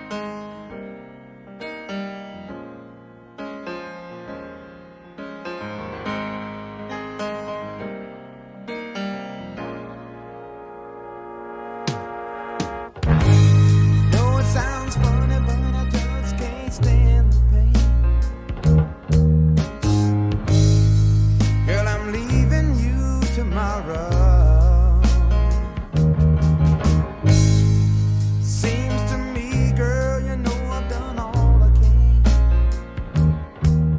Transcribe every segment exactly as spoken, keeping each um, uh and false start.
Know it sounds funny, but I just can't stand the pain. Girl, I'm leaving you tomorrow. Seems to me, girl, you know I've done all I can.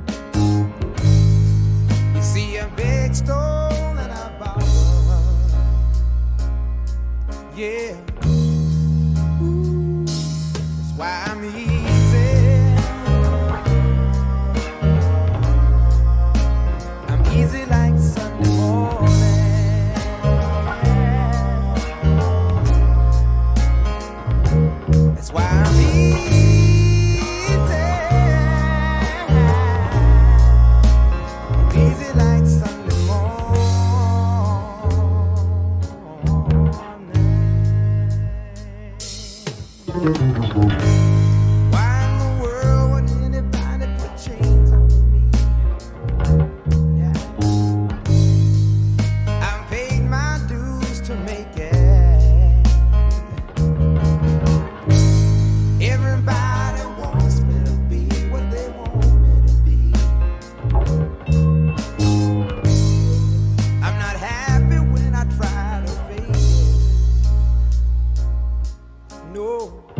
You see a big stone and I borrow. Yeah. Why I'm easy, I'm easy like Sunday morning. That's why I'm easy, I'm easy like Sunday morning. Why in the world would anybody put chains on me? Yeah. I've paid my dues to make it. Everybody wants me to be what they want me to be. I'm not happy when I try to fake it. No.